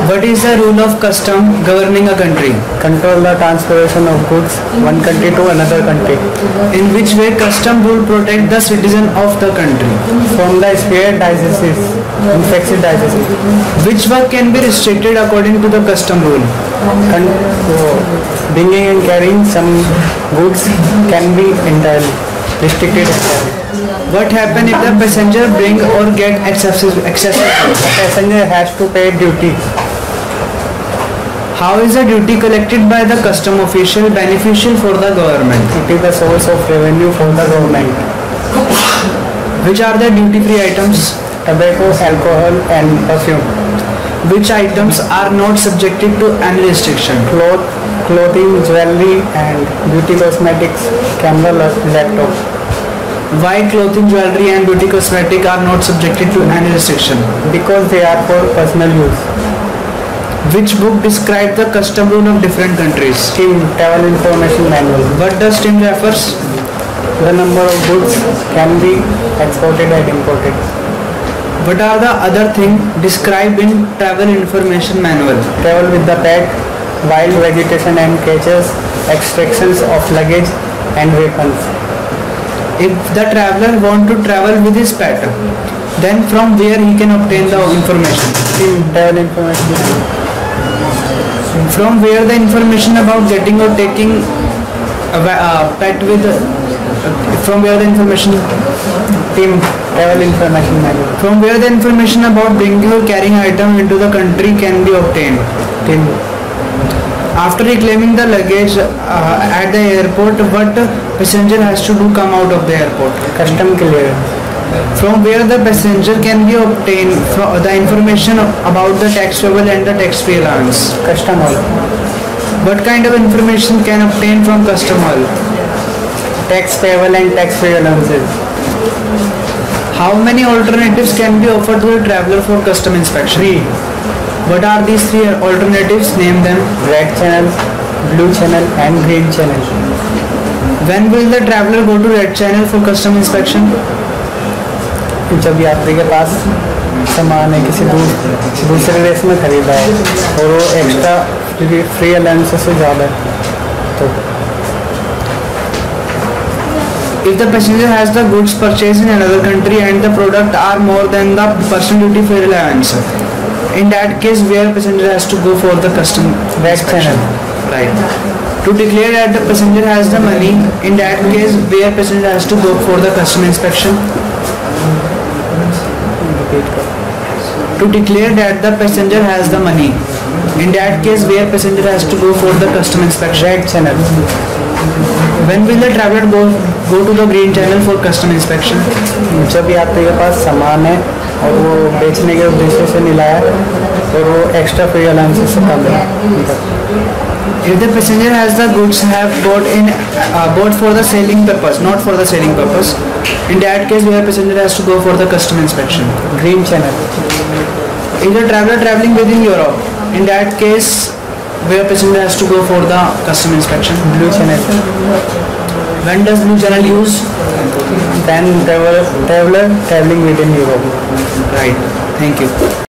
What is the rule of custom governing a country? Control the transportation of goods one country to another country. In which way custom rule protect the citizen of the country? From the severe diseases, infectious diseases. Which work can be restricted according to the custom rule? Bringing and carrying some goods can be entirely restricted entirely. What happens if the passenger bring or get excessive The passenger has to pay duty. How is the duty collected by the custom official beneficial for the government? It is the source of revenue for the government. Which are the duty-free items? Tobacco, alcohol and perfume. Which items are not subjected to any restriction? Clothing, jewellery and beauty cosmetics, camera, laptop. Why clothing, jewellery and beauty cosmetic are not subjected to any restriction? Because they are for personal use. Which book describes the custom rule of different countries? TIM, Travel Information Manual. What does TIM refers? The number of goods can be exported and imported. What are the other things described in Travel Information Manual? Travel with the pet, wild vegetation and catches, extractions of luggage and weapons. If the traveler want to travel with his pet, then from where he can obtain the information? TIM, Travel Information Manual. From where the information about getting or taking a pet with, from where the information? TIM, Travel Information Manual. From where the information about bringing or carrying item into the country can be obtained? TIM. After reclaiming the luggage at the airport, what passenger has to do come out of the airport? Custom clearance. From where the passenger can be obtained the information about the tax payable and the tax-free allowance? Custom hall. What kind of information can obtain from custom hall? Tax payable and tax-free allowances. How many alternatives can be offered to a traveler for custom inspection? 3. What are these 3 alternatives? Name them. Red channel, blue channel and green channel. When will the traveler go to red channel for custom inspection? जब यात्री के पास सामान है किसी दूसरे देश में खरीदा है और वो एक्स्ट्रा फ्री अलाउंस से ज़्यादा है तो If the passenger has the goods purchased in another country and the product are more than the personal duty free allowance, in that case where passenger has to go for the custom red channel. Right. To declare that the passenger has the money, in that case where passenger has to go for the custom inspection? To declare that the passenger has the money, in that case where passenger has to go for the custom inspection? Red channel. When will the traveler go to the green channel for custom inspection? जब यात्री के पास सामान है और वो बेचने के उद्देश्य से नहीं लाया और वो एक्स्ट्रा फ्री अलाउंस से कम है. If the passenger has the goods have bought for the selling purpose, not for the selling purpose, in that case where passenger has to go for the custom inspection? Green channel. If the traveler traveling within Europe, in that case where passenger has to go for the custom inspection? Blue channel. When does blue channel use? Then traveler traveling within Europe. Right. Thank you.